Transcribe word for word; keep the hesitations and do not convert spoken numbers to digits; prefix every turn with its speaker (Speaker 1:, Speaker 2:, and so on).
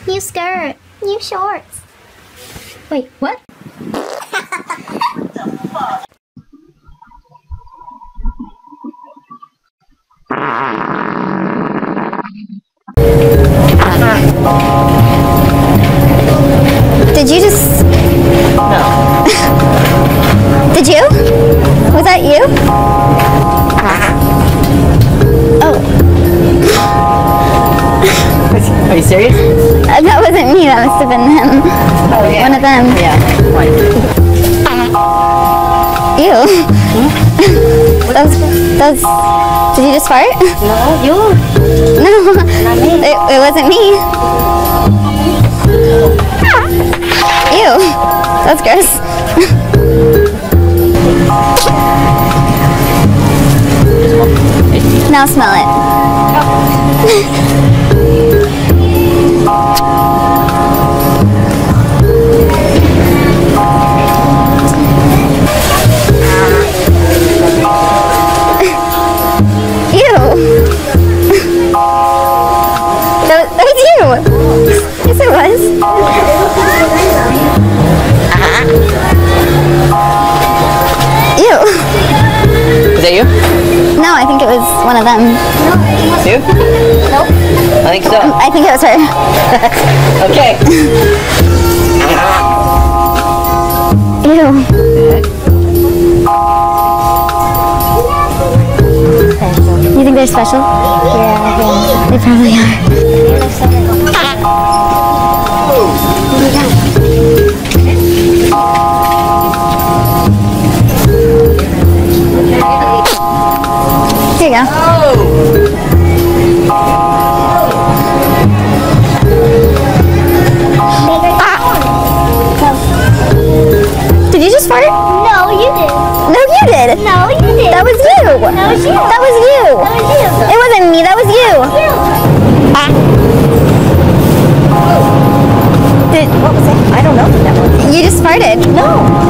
Speaker 1: New skirt. New shorts. Wait, what? Did you just...
Speaker 2: No.
Speaker 1: Did you? Was that you? Oh.
Speaker 2: Are you serious?
Speaker 1: Uh, that wasn't me, that must have been him.
Speaker 2: Oh, yeah.
Speaker 1: One of them.
Speaker 2: Yeah. Right.
Speaker 1: Ew.
Speaker 2: Hmm?
Speaker 1: That was... That was... Did you just fart?
Speaker 2: No, you.
Speaker 1: No.
Speaker 2: Not me.
Speaker 1: It, it wasn't me. Ew. That's gross. Now smell it. Ew. That, that was you. Yes, it was. Ew.
Speaker 2: Was that you?
Speaker 1: No, I think it was one of them.
Speaker 2: You?
Speaker 1: Nope.
Speaker 2: I think so.
Speaker 1: I think it was her.
Speaker 2: Okay.
Speaker 1: Ew. You think they're special? Yeah, I think. They probably are. Here you go. Did you just fart?
Speaker 3: No, you did.
Speaker 1: No, you did.
Speaker 3: No, you did.
Speaker 1: That was you.
Speaker 3: That was you.
Speaker 1: That was you.
Speaker 3: That was you.
Speaker 1: It wasn't me. That was you.
Speaker 3: You.
Speaker 1: Did,
Speaker 2: What was that? I don't know what that was.
Speaker 1: you just farted.
Speaker 2: No.